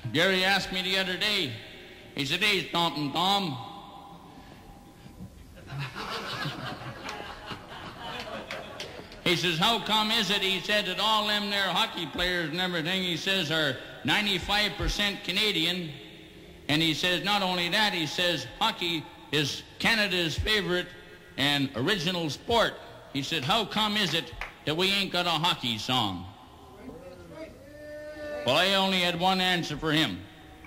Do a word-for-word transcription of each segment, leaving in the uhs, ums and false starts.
Gary asked me the other day, he said, "Hey, Stompin' Tom." He says, "How come is it," he said, "that all them there hockey players and everything," he says, "are ninety-five percent Canadian?" And he says, not only that, he says, hockey is Canada's favorite and original sport. He said, "How come is it that we ain't got a hockey song?" Well, I only had one answer for him.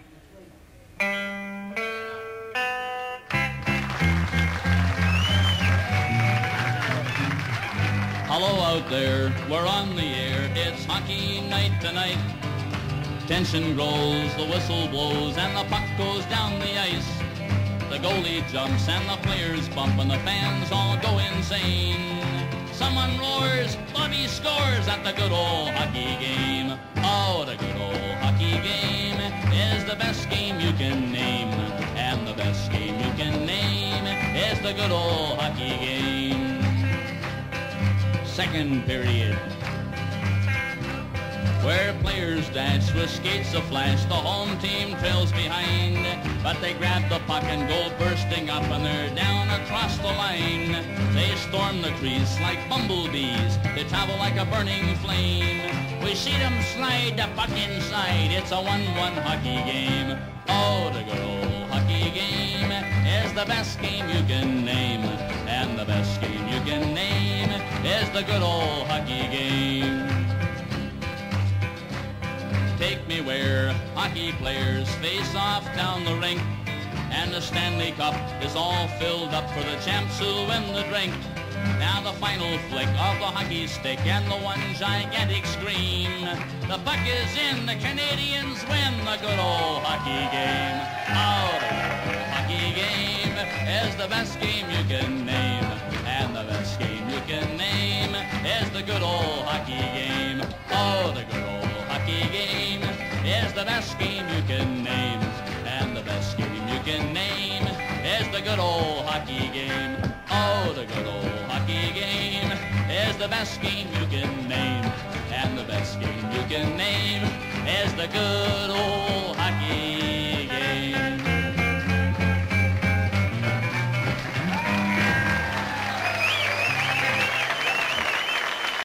Hello out there, we're on the air, it's hockey night tonight. Tension grows, the whistle blows, and the puck goes down the ice. The goalie jumps and the players bump and the fans all go insane. Someone roars, Bobby scores at the good old hockey game. Oh, the good old hockey game is the best game you can name. And the best game you can name is the good old hockey game. Second period, where players dash with skates aflash, the home team trails behind, but they grab the puck and go bursting up and they're down across the line. They storm the crease like bumblebees, they travel like a burning flame. We see them slide the puck inside, it's a one one hockey game. Oh, the good old hockey game is the best game you can name. And the best game you can name is the good old hockey game. Take me where hockey players face off down the rink, and the Stanley Cup is all filled up for the champs who'll win the drink. Now the final flick of the hockey stick and the one gigantic scream. The puck is in, the Canadians win the good old hockey game. Oh, the good old hockey game is the best game you can name. And the best game you can name is the good old hockey game. Oh, the good old hockey game is the best game you can name. And the best game you can name is the good old hockey game. Oh, the good old hockey game is the best game you can name. And the best game you can name is the good old